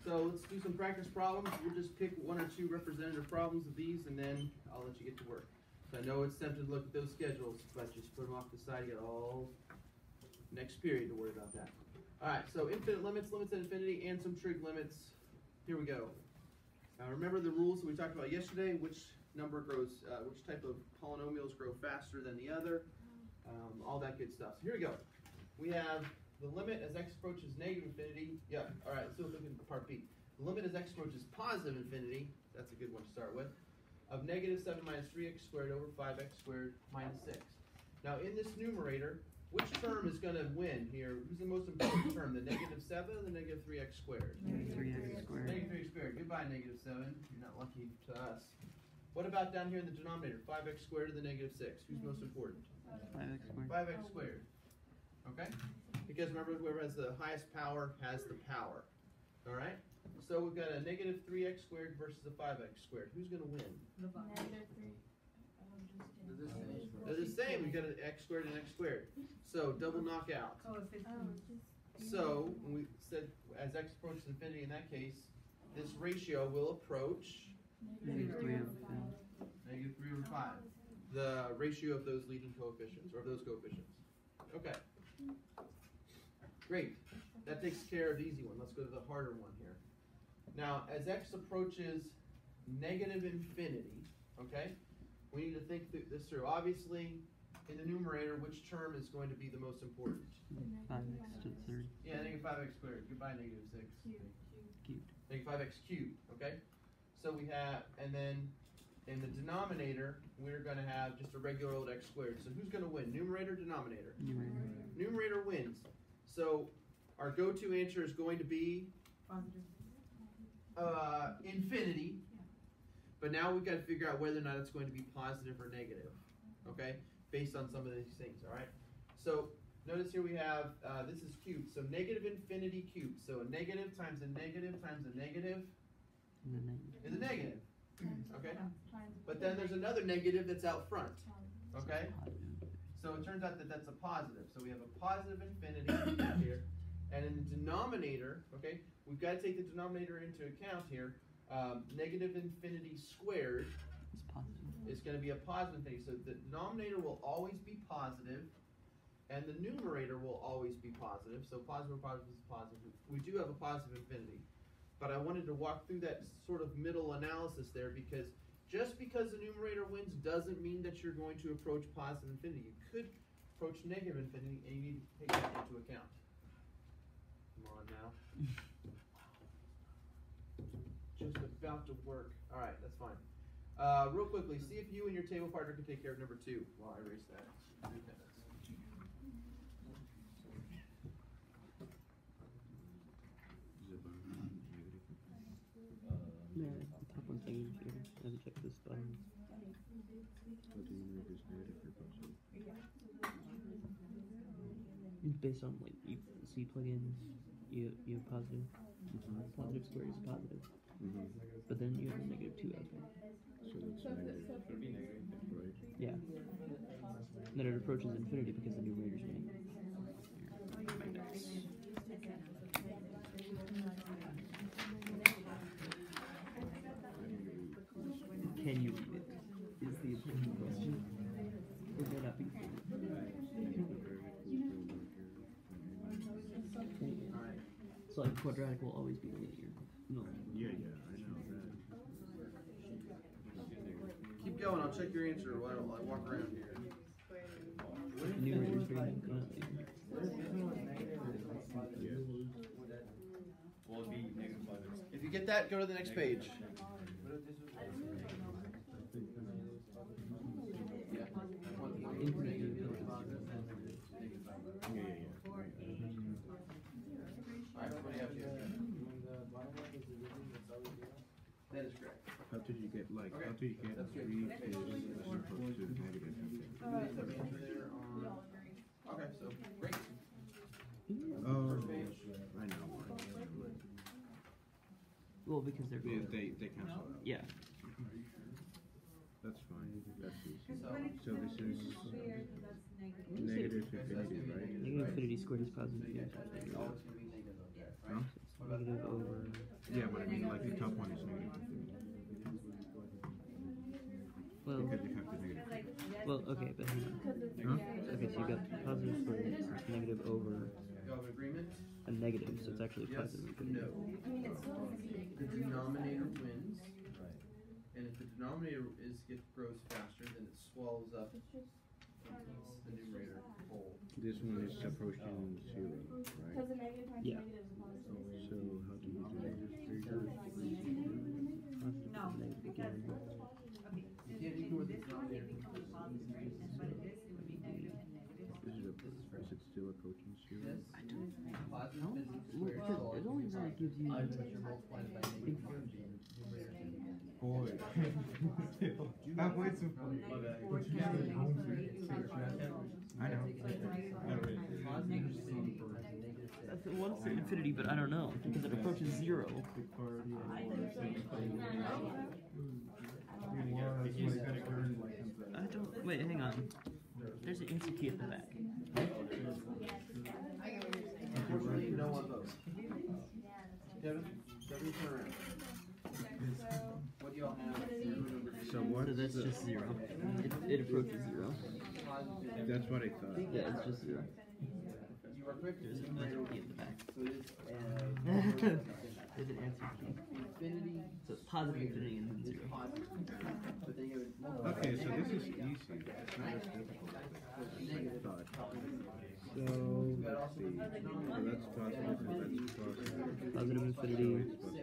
So let's do some practice problems. We'll just pick one or two representative problems of these, and then I'll let you get to work. So I know it's tempting to look at those schedules, but just put them off to the side. You got all next period to worry about that. All right, so infinite limits, limits at infinity, and some trig limits. Here we go. Remember the rules that we talked about yesterday, which number grows, which type of polynomials grow faster than the other, all that good stuff. So here we go. We have the limit as x approaches negative infinity. Yeah, all right, let's look at part B. The limit as x approaches positive infinity, that's a good one to start with, of negative 7 minus 3x squared over 5x squared minus 6. Now in this numerator, which term is going to win here? Who's the most important term, the negative 7 or the negative 3x squared? Negative 3x squared. Negative 3x squared. Goodbye, negative 7. You're not lucky to us. What about down here in the denominator? 5x squared to the negative 6. Who's most important? 5x squared. 5x squared. Okay? Because remember, whoever has the highest power has the power. All right? So we've got a negative 3x squared versus a 5x squared. Who's going to win? Negative 3. They're the same. We've got an x squared and x squared. So double knockout. So when we said as x approaches infinity in that case, this ratio will approach Negative 3 over 5. negative 3 over 5. The ratio of those leading coefficients, or of those coefficients. Okay. Great. That takes care of the easy one. Let's go to the harder one here. Now, as x approaches negative infinity, okay, we need to think this through. Obviously, in the numerator, which term is going to be the most important? 5x to the third. Yeah, negative 5x squared. Goodbye, negative 6. Cubed. Negative 5x cubed, okay? So we have, and then in the denominator, we're going to have just a regular old x squared. So who's going to win, numerator or denominator? Numerator. Numerator wins. So our go-to answer is going to be infinity. But now we've got to figure out whether or not it's going to be positive or negative, okay, based on some of these things, all right? So notice here we have, this is cubed, so negative infinity cubed. So a negative times a negative times a negative And then negative. is a negative, okay? But then there's another negative that's out front, okay? So it turns out that that's a positive. So we have a positive infinity here. And in the denominator, okay, we've got to take the denominator into account here. Negative infinity squared It's positive. is going to be a positive infinity. So the denominator will always be positive, and the numerator will always be positive. So positive or positive is positive. We do have a positive infinity. But I wanted to walk through that sort of middle analysis there, because just because the numerator wins doesn't mean that you're going to approach positive infinity. You could approach negative infinity, and you need to take that into account. Come on now. Just about to work. All right, that's fine. Real quickly, see if you and your table partner can take care of number 2 while I erase that. Yeah, the top one's negative here. I have to check this button. It's based on like C plugins. You have positive. Positive squared is positive. But then you have a negative 2 out there. So that's negative, right? Yeah. Then it approaches infinity because the numerator's negative. Can you read it? Is the important question. Or may not be. Alright. So like quadratic will always be linear. No. Yeah, I know that. Keep going. I'll check your answer while I walk around here. The numerator's very linear. Will it be negative 5x? If you get that, go to the next page. That is correct. How did you get Okay. how did you get That's good. 3 is as opposed to negative? Okay, so great. Oh, First page. I know. Well, because they're both. They cancel out. Yeah. That's fine. That's easy. So So this is negative infinity, right? Negative infinity squared is positive. it's always going to be negative, okay, Huh? right? Negative over Yeah, but I mean, like the top one is negative infinity. Well, Because you have the negative. well, okay, but hang on. Huh? Okay, so you got positive squared is negative over Y'all have an agreement? a negative, so it's actually Yes, positive infinity. no. The denominator wins, and if the denominator grows faster, then it swallows up and eats the numerator whole. This one is approaching 0, right? Yeah. So how do you do that? Positive, negative again. You can't ignore the denominator. Is it still approaching 0? Yes. Positive No, physics well, squared because equals it only really gives you. Boy. That way too funny. I know. That's the one for infinity, but I don't know because it approaches 0. I don't. Wait, hang on. There's an answer key at the back. Unfortunately, no one votes. Kevin, turn around. What do y'all have? So what? So that's just 0. It approaches 0. That's what I thought. Yeah, it's just 0. You are correct. There's an answer key at the back. So it is There's an answer key. infinity. So it's positive infinity and then 0. Positive. But then you have Okay, so this is easy. It's not as difficult as I thought. So, let's see. So that's positive and that's positive. Positive infinity.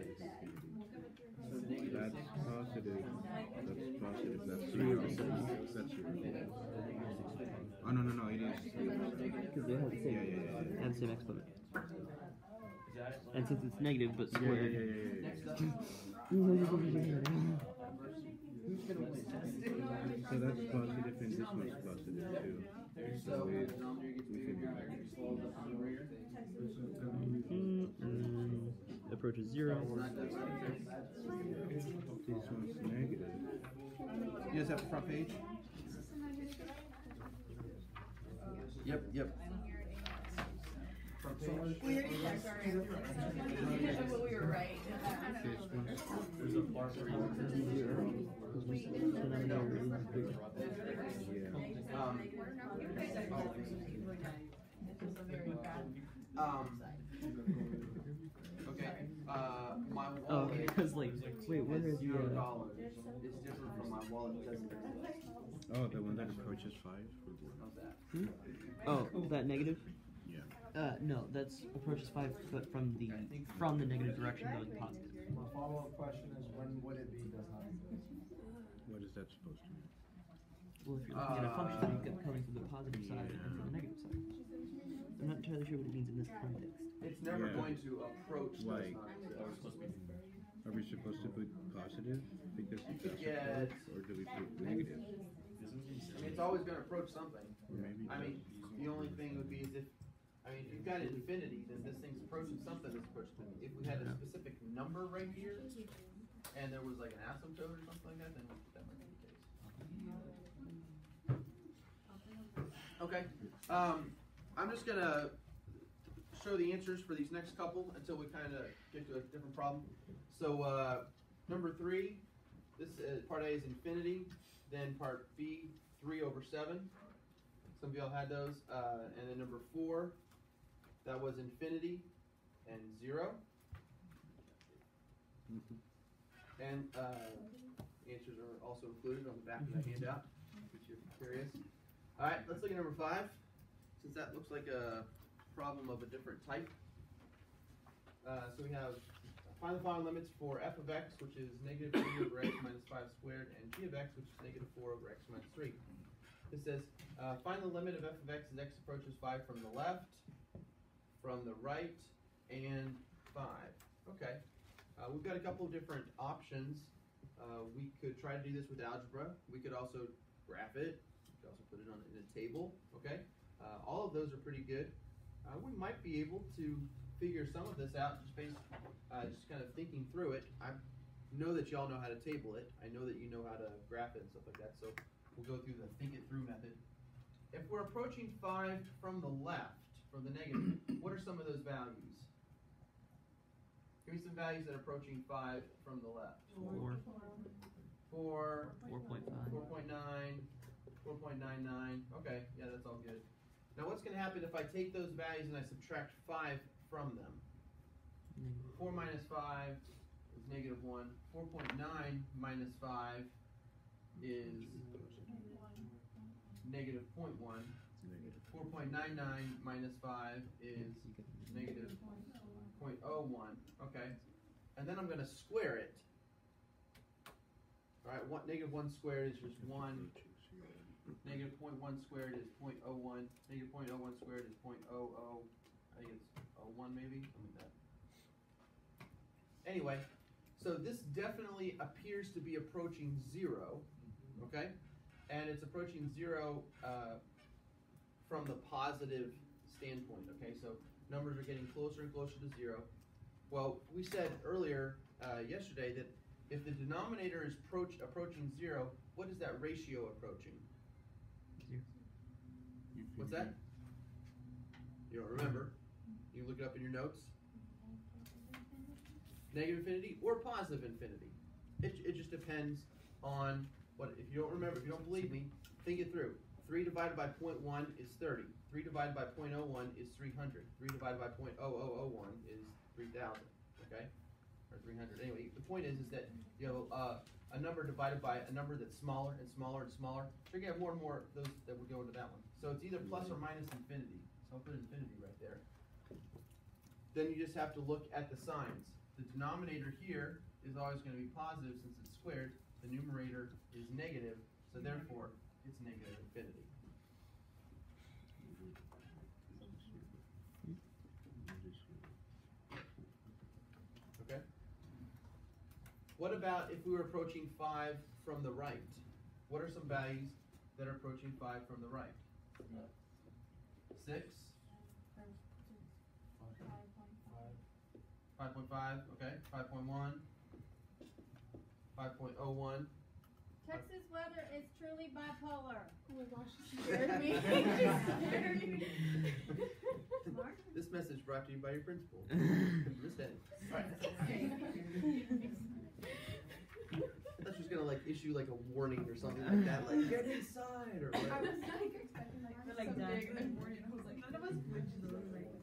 That's positive. That's positive. That's 3 0. over 7. That's 0. Oh, no, it is. Because they have the same, Yeah. and same exponent. And since it's negative but Yeah. squared. Who's gonna win? So that's positive and this one's positive too. So So the it's denominator gets bigger, infinity. swallows up the numerator. Approaches 0. It's not that right. This one's negative. You guys have the front page? Yep. Front page. We were right. This one's Okay, my Oh, wallet okay, because like, wait, where is is the, $0. It's different from my wallet that doesn't exist. oh, the one that approaches 5? How's that? oh, that negative? Yeah. No, that's approaches 5, but from the negative direction going positive. My follow-up question is, when would it be does not exist? What is that supposed to mean? Well, if you're looking at a function, you get coming from the positive side and from the negative side. I'm not entirely sure what it means in this context. It's never Yeah. going to approach Like- does not exist. Are we supposed to put positive because it does Yeah, approach, or do we put negative? I mean, it's always gonna approach something. Or maybe I mean, the only thing would be is if you've got infinity, then this thing's approaching something that's approaching infinity. If we had a specific number right here, and there was like an asymptote or something like that, then that might be the case. Okay, I'm just gonna show the answers for these next couple until we kind of get to a different problem. So, number 3, this part A is infinity, then part B, 3 over 7. Some of y'all had those, and then number 4, that was infinity and 0. And answers are also included on the back of the handout, if you're curious. All right, let's look at number 5, since that looks like a problem of a different type. So we have find the following limits for f of x, which is negative 3 over x minus 5 squared, and g of x, which is negative 4 over x minus 3. It says, find the limit of f of x as x approaches 5 from the left, from the right, and 5. Okay. We've got a couple of different options. We could try to do this with algebra. We could also graph it. We could also put it on in a table. Okay. All of those are pretty good. We might be able to figure some of this out just based, just kind of thinking through it. I know that y'all know how to table it. I know that you know how to graph it and stuff like that. So we'll go through the think it through method. If we're approaching 5 from the left, from the negative, what are some of those values? Give me some values that are approaching 5 from the left. 4. 4, 4.5. 4.9, 4.99. Okay, yeah, that's all good. Now what's going to happen if I take those values and I subtract 5 from them? 4 minus 5 is negative 1. 4.9 minus 5 is negative 0.1. 4.99 minus 5 is negative 0.01. Okay. And then I'm going to square it. Alright, negative 1 squared is just 1. Negative 0.1 squared is 0.01. Negative 0.01 squared is 0.00. I think it's 01 maybe. Something like that. Anyway, so this definitely appears to be approaching 0. Okay? And it's approaching 0 from the positive standpoint. Okay, so numbers are getting closer and closer to 0. Well, we said earlier yesterday that if the denominator is approaching 0, what is that ratio approaching? 0. What's that? You don't remember? You can look it up in your notes. Negative infinity or positive infinity. It just depends on what. If you don't remember, if you don't believe me, think it through. 3 divided by 0.1 is 30. 3 divided by 0.01 is 300. 3 divided by 0.0001 is 3,000. Okay? Or 300. Anyway, the point is that you have a number divided by a number that's smaller and smaller and smaller. So you're going to have more and more of those that would go into that one. So it's either plus or minus infinity. So I'll put infinity right there. Then you just have to look at the signs. The denominator here is always going to be positive since it's squared. The numerator is negative, so therefore it's negative infinity. Okay? What about if we were approaching 5 from the right? What are some values that are approaching 5 from the right? 6? 5.5, okay. 5.1. 5.01. Texas weather is truly bipolar. Oh my gosh, she scared me. She scared me. This message brought to you by your principal, Miss Henning. Right. I thought she was gonna like issue like a warning or something like that, like get inside or I whatever. was like expecting like some big warning. I was like, none of us would do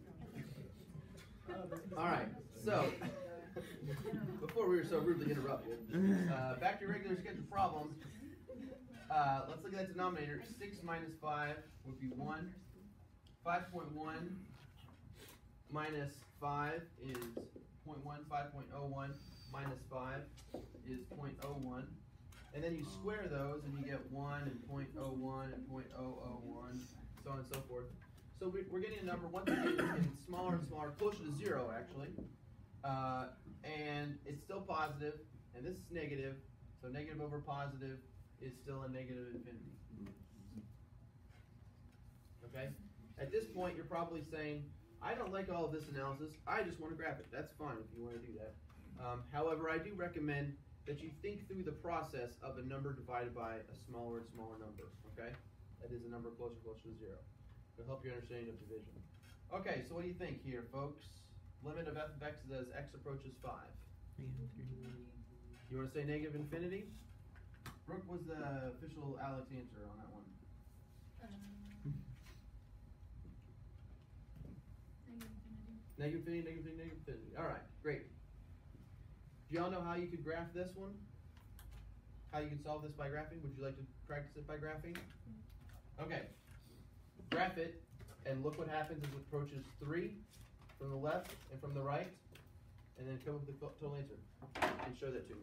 those. All right, so before we were so rudely interrupted, back to your regular schedule problem. Let's look at that denominator. 6 minus 5 would be 1. 5.1 minus 5 is 0.1. 5.01 minus 5 is 0.01. And then you square those and you get 1 and 0.01 and 0.001, so on and so forth. So we're getting a number, once again, it's getting smaller and smaller, closer to 0 actually. And it's still positive, and this is negative, so negative over positive is still a negative infinity. Okay? At this point, you're probably saying, I don't like all of this analysis, I just want to graph it. That's fine if you want to do that. However, I do recommend that you think through the process of a number divided by a smaller and smaller number, okay? That is a number closer to 0. It'll help your understanding of division. Okay, so what do you think here, folks? Limit of f of x as x approaches 5. You want to say negative infinity? Brooke was the official Alex answer on that one. Negative infinity, negative infinity, negative infinity. All right, great. Do y'all know how you could graph this one? How you could solve this by graphing? Would you like to practice it by graphing? Okay. Graph it, and look what happens as it approaches 3 from the left and from the right, and then come up with the total answer. And show that to me.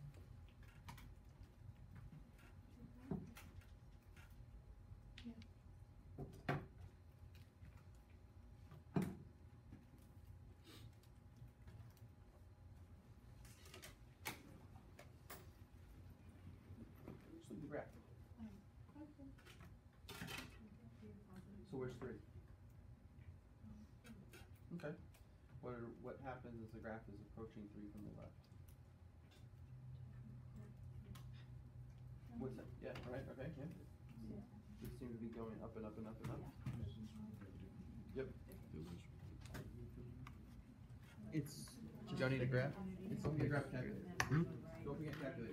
Just the graph. So where's 3? Okay. What happens as the graph is approaching 3 from the left? What's that? Yeah, right, okay, yeah. It seems to be going up and up and up and up. Yep. It's You Y'all need a graph? Don't forget graph calculator. Hmm? Don't forget calculator.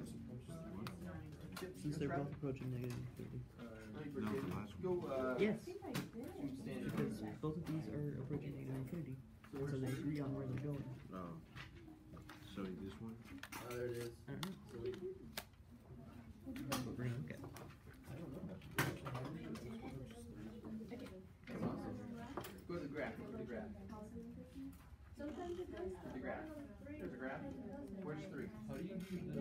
Since they're both approaching negative infinity. No, the last one. Go, Yes, stand. because both of these are approaching negative infinity. So they agree on where they're going. Oh. So this one? There it is. I don't know. But we're gonna look at it. That's awesome. Go to the graph. Go to the graph. The graph. There's a graph. Where's 3? How do you do the...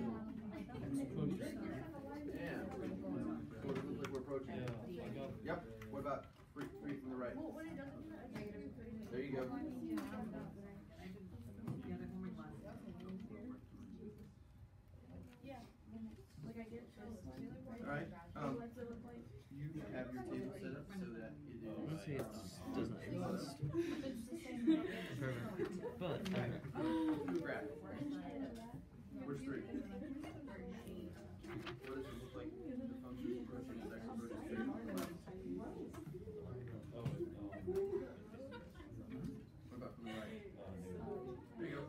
Yeah. So it looks like we're approaching it. Yep. What about 3 from the right? There you go. Alright. You have your table set up so that it Let's say is... it does not exist. Perfect. But, Do a graph. Where's 3? What does it look like? The function approaching is x approaches 3. What about from the right? There you go.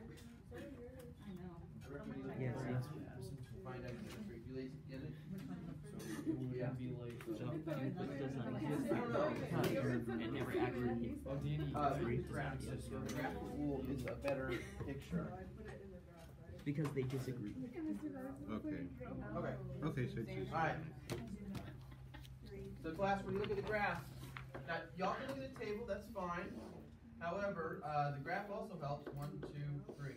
yeah, see. Find x equals 3. You lazy to get it? So, it does not exist. I don't know. It never actually Graph. So the graph rule is a better picture. because they disagree. Okay. Okay. Okay, so it's just. Alright. So class, when you look at the graph, now y'all can look at the table, that's fine. However, the graph also helps. 1, 2, 3.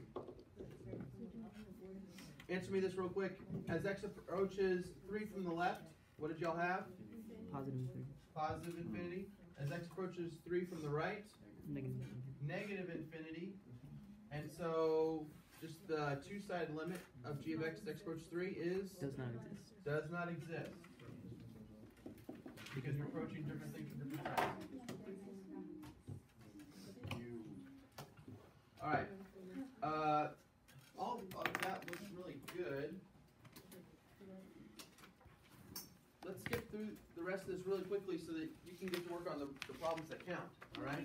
Answer me this real quick. As x approaches 3 from the left, what did y'all have? Positive infinity. Positive infinity. As x approaches 3 from the right, Negative infinity. negative infinity. And so, just the two-sided limit of g of x as x approaches 3 is? Does not exist. Does not exist. Because you're approaching different things from different sides. Alright. All of that looks really good. Let's skip through the rest of this really quickly so that you can get to work on the problems that count. Alright?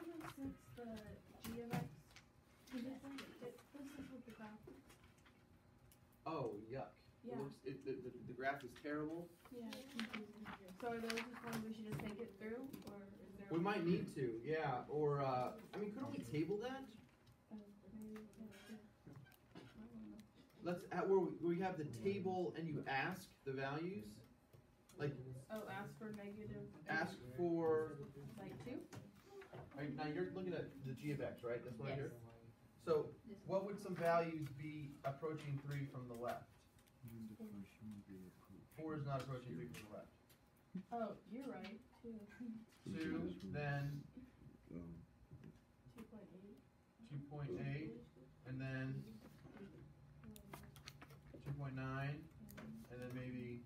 Oh, yuck. Yeah. It looks, the graph is terrible. Yeah. So are those just ones we should just take it through, or is there? We might need to, yeah. Or, I mean, couldn't we table that? Let's, where we have the table and you ask the values. Like, Oh, ask for negative. ask for, Like 2? right, now you're looking at the g of x, right? That's what I Yes. hear? So, what would some values be approaching 3 from the left? 4 is not approaching 3 from the left. Oh, you're right. 2. 2, then 2.8. 2.8, and then 2.9, and then maybe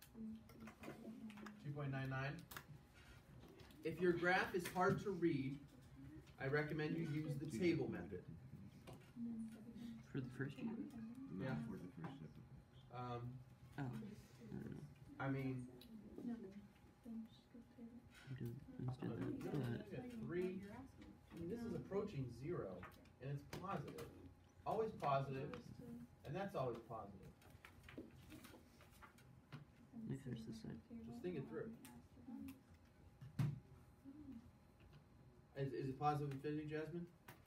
2.99. If your graph is hard to read, I recommend you use the table method. For the first year? Yeah. For the first step of X. Oh, I don't know. I mean, I don't understand that, look at 3. I mean, this is approaching 0, and it's positive. Always positive, and that's always positive. Let me finish this side. Just think it through. Is it positive infinity, Jasmine?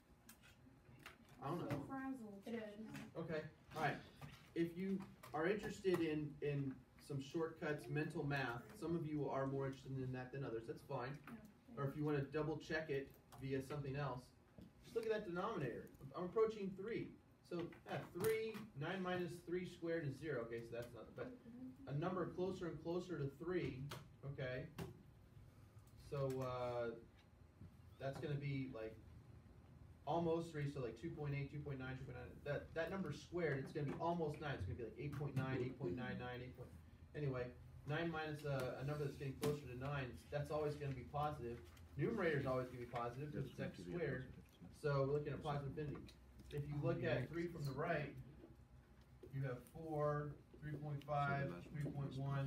I don't know. It is. Okay, alright. If you are interested in some shortcuts, mental math, some of you are more interested in that than others, that's fine. Or if you want to double check it via something else, just look at that denominator. I'm approaching 3. So, 3, 9 minus 3 squared is 0. Okay, so that's not, but a number closer and closer to 3, okay? So, that's going to be like almost 3, so like 2.8, 2.9, 2.9. That number squared, it's going to be almost 9. It's going to be like 8.9, 8.99, 8. Anyway, 9 minus a number that's getting closer to 9, that's always going to be positive. Numerator is always going to be positive because it's x squared. So we're looking at positive infinity. If you look at 3 from the right, you have 4, 3.5, 3.1.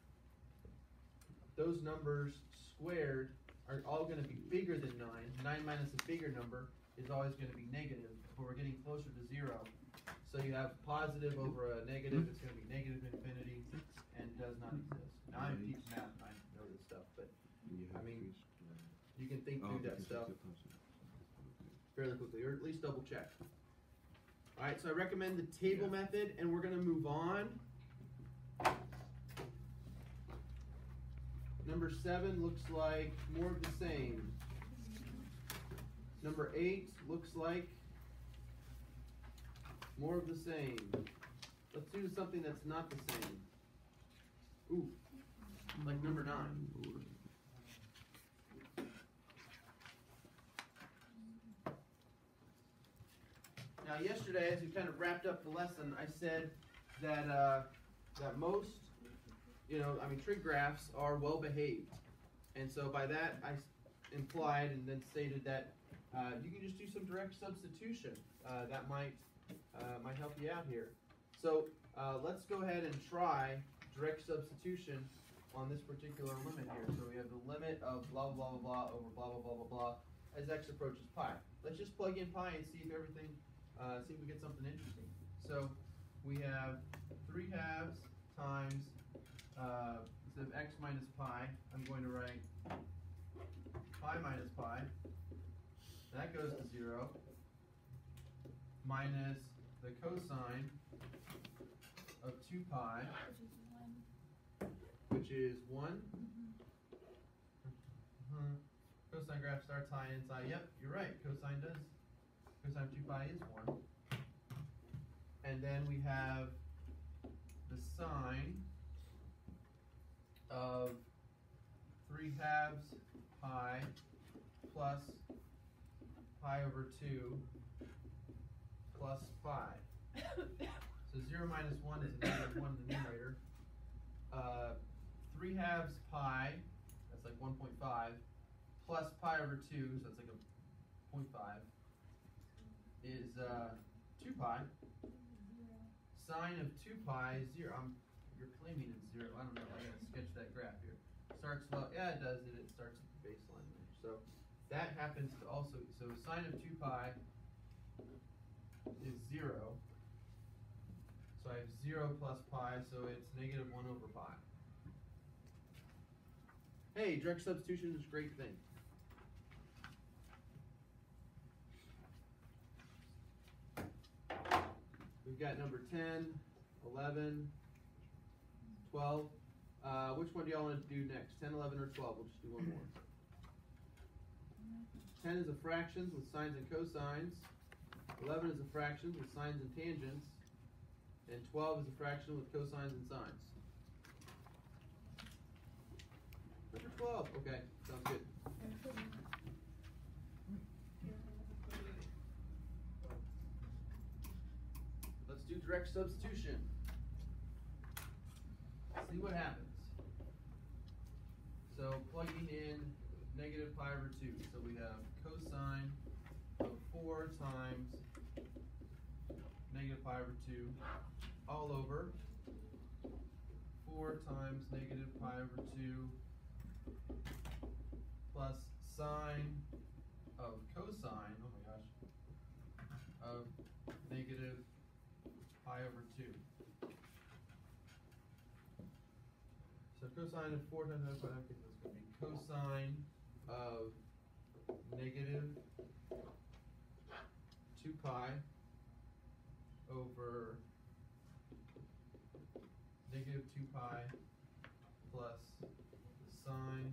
Those numbers squared are all going to be bigger than 9. 9 minus a bigger number is always going to be negative, but we're getting closer to 0. So you have positive over a negative, it's going to be negative infinity, and does not exist. Now I'm teaching math and I know this stuff, but You I have mean, 3 squared. you can think through that stuff fairly quickly, or at least double check. Alright, so I recommend the table method, and we're going to move on. Number 7 looks like more of the same. Number 8 looks like more of the same. Let's do something that's not the same. Ooh, like number 9. Now, yesterday, as we kind of wrapped up the lesson, I said that that most, trig graphs are well behaved, and so by that I implied and then stated that you can just do some direct substitution. That might help you out here. So let's go ahead and try direct substitution on this particular limit here. So we have the limit of blah blah blah blah over blah blah blah blah blah as x approaches pi. Let's just plug in pi and see if everything. See if we get something interesting. So we have 3 halves times, instead of x minus pi, I'm going to write pi minus pi. That goes to 0. Minus the cosine of 2 pi, which is 1. Cosine graph starts high inside. Yep, you're right. Cosine does. Cosine of 2 pi is 1. And then we have the sine of 3 halves pi plus pi over 2 plus 5. So 0 minus 1 is a negative 1 in the numerator. 3 halves pi, that's like 1.5, plus pi over 2, so that's like a 0.5. Is 2 pi. Sine of 2 pi is 0. You're claiming it's 0. I don't know. I gotta sketch that graph here. Starts well. Yeah, it does. It starts at the baseline there. So that happens to also. So sine of 2 pi is 0. So I have 0 plus pi. So it's negative 1 over pi. Hey, direct substitution is a great thing. We've got number 10, 11, 12. Which one do y'all want to do next? 10, 11, or 12? We'll just do one more. 10 is a fractions with sines and cosines. 11 is a fractions with sines and tangents. And 12 is a fraction with cosines and sines. Number 12. Okay, sounds good. Let's do direct substitution. See what happens. So plugging in negative pi over 2. So we have cosine of 4 times negative pi over 2 all over 4 times negative pi over 2 plus sine of cosine, oh my gosh, of negative pi over 2. So cosine of 4 times negative pi, okay, that's going to be cosine of negative 2 pi over negative 2 pi plus the sine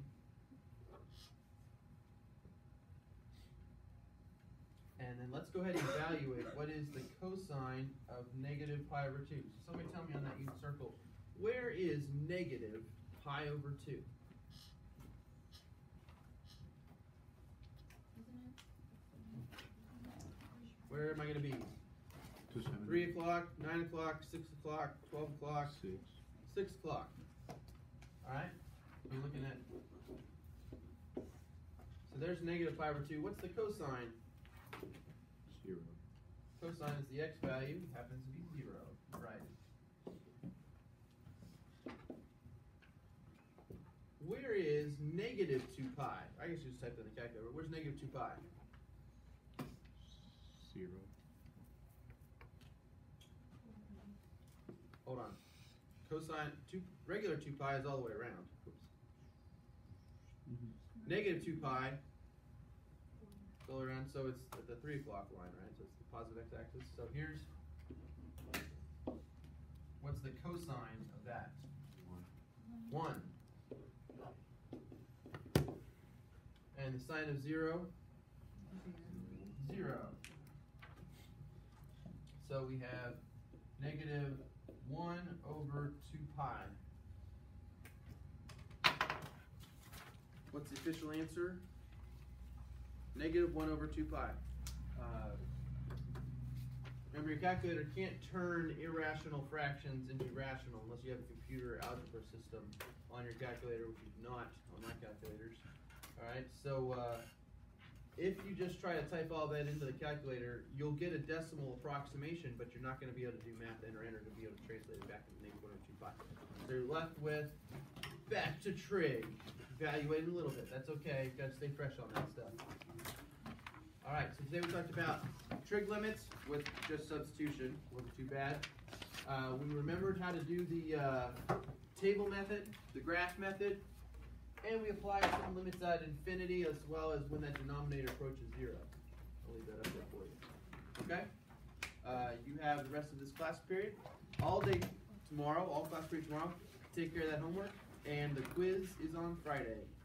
and then let's go ahead and evaluate what is the cosine of negative pi over 2. So somebody tell me on that huge circle, where is negative pi over 2? Where am I going to be? 3 o'clock, 9 o'clock, 6 o'clock, 12 o'clock, 6 o'clock. Alright? We're looking at. So there's negative pi over 2. What's the cosine? 0. Cosine is the x value, happens to be 0. Right. Where is negative 2 pi? I guess you just type that in the calculator. Where's negative 2 pi? 0. Hold on. Cosine regular 2 pi is all the way around. Oops. Negative 2 pi all the way around, so it's at the 3 o'clock line, right? So it's the positive x-axis. So here's what's the cosine of that? 1. And the sine of 0? 0. So we have negative 1 over 2 pi. What's the official answer? Negative 1 over 2 pi. Remember, your calculator can't turn irrational fractions into rational unless you have a computer algebra system on your calculator, which is not on my calculators. Alright, so if you just try to type all that into the calculator, you'll get a decimal approximation, but you're not going to be able to do math enter to be able to translate it back into negative 1 over 2 pi. So you're left with back to trig. Evaluating a little bit. That's okay. You've got to stay fresh on that stuff. Alright, so today we talked about trig limits with just substitution. Wasn't too bad. We remembered how to do the table method, the graph method, and we applied some limits at infinity as well as when that denominator approaches 0. I'll leave that up there for you. Okay? You have the rest of this class period. All day tomorrow, all class period tomorrow. Take care of that homework. And the quiz is on Friday.